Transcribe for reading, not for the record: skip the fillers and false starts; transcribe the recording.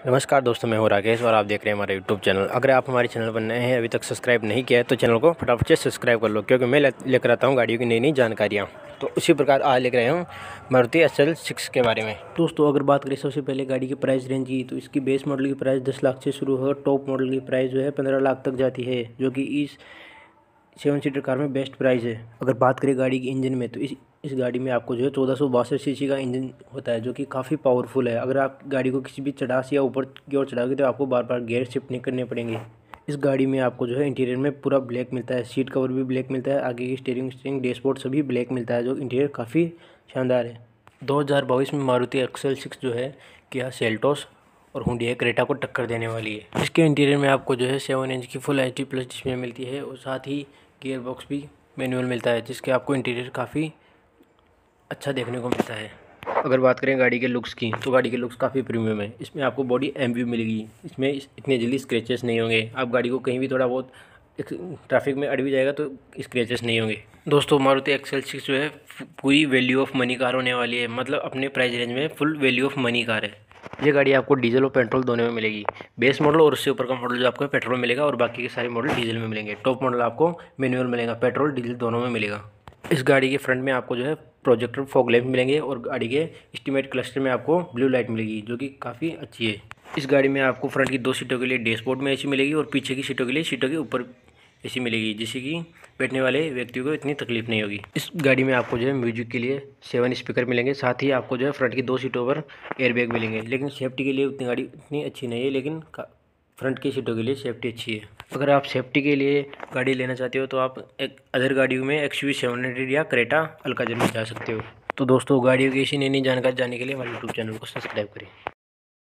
नमस्कार दोस्तों, मैं हूं राकेश और आप देख रहे हैं हमारा यूट्यूब चैनल। अगर आप हमारे चैनल पर नए हैं, अभी तक सब्सक्राइब नहीं किया है तो चैनल को फटाफट से सब्सक्राइब कर लो, क्योंकि मैं लेकर आता हूं गाड़ियों की नई नई जानकारियां। तो उसी प्रकार आज लेकर आया हूं मारुति SL6 के बारे में। दोस्तों, अगर बात करें सबसे पहले गाड़ी की प्राइस रेंज की, तो इसकी बेस मॉडल की प्राइस 10 लाख से शुरू होकर टॉप मॉडल की प्राइस जो है 15 लाख तक जाती है, जो कि इस 7 सीटर कार में बेस्ट प्राइस है। अगर बात करें गाड़ी की इंजन में, तो इस गाड़ी में आपको जो है 1462 सीसी का इंजन होता है, जो कि काफ़ी पावरफुल है। अगर आप गाड़ी को किसी भी चढ़ास या ऊपर की ओर चढ़ाओगे तो आपको बार बार गियर शिफ्ट नहीं करने पड़ेंगे। इस गाड़ी में आपको जो है इंटीरियर में पूरा ब्लैक मिलता है, सीट कवर भी ब्लैक मिलता है, आगे की स्टीयरिंग डैशबोर्ड सभी ब्लैक मिलता है, जो इंटीरियर काफ़ी शानदार है। 2022 में मारुति XL6 जो है किया सेल्टोस और हुंडई क्रेटा को टक्कर देने वाली है। इसके इंटीरियर में आपको जो है 7 इंच की फुल HD प्लस डिस्प्ले मिलती है और साथ ही गियर बॉक्स भी मैनुअल मिलता है, जिसके आपको इंटीरियर काफ़ी अच्छा देखने को मिलता है। अगर बात करें गाड़ी के लुक्स की, तो गाड़ी के लुक्स काफ़ी प्रीमियम है। इसमें आपको बॉडी एमवी मिलेगी, इसमें इतने जल्दी स्क्रैचेस नहीं होंगे। आप गाड़ी को कहीं भी थोड़ा बहुत ट्रैफिक में अड़ भी जाएगा तो स्क्रैचेस नहीं होंगे। दोस्तों, मारुति XL6 जो है पूरी वैल्यू ऑफ मनी कार होने वाली है, मतलब अपने प्राइस रेंज में full value of money car है। ये गाड़ी आपको डीजल और पेट्रोल दोनों में मिलेगी। बेस मॉडल और उससे ऊपर का मॉडल जो आपको पेट्रोल मिलेगा और बाकी के सारे मॉडल डीजल में मिलेंगे। टॉप मॉडल आपको मैनुअल मिलेगा, पेट्रोल डीजल दोनों में मिलेगा। इस गाड़ी के फ्रंट में आपको जो है प्रोजेक्टर फॉग लैंप मिलेंगे और गाड़ी के एस्टीमेट क्लस्टर में आपको ब्लू लाइट मिलेगी, जो कि काफ़ी अच्छी है। इस गाड़ी में आपको फ्रंट की 2 सीटों के लिए डैशबोर्ड में AC मिलेगी और पीछे की सीटों के लिए सीटों के ऊपर AC मिलेगी, जिससे कि बैठने वाले व्यक्तियों को इतनी तकलीफ नहीं होगी। इस गाड़ी में आपको जो है म्यूजिक के लिए 7 स्पीकर मिलेंगे, साथ ही आपको जो है फ्रंट की 2 सीटों पर एयरबैग मिलेंगे। लेकिन सेफ्टी के लिए उतनी गाड़ी इतनी अच्छी नहीं है, लेकिन फ्रंट की सीटों के लिए सेफ्टी अच्छी है। अगर आप सेफ्टी के लिए गाड़ी लेना चाहते हो तो आप एक अदर गाड़ियों में XUV 700 या क्रेटा अल्काज़र में जा सकते हो। तो दोस्तों, गाड़ियों की ऐसी नई नई जानकारी जानने के लिए हमारे यूट्यूब चैनल को सब्सक्राइब करें।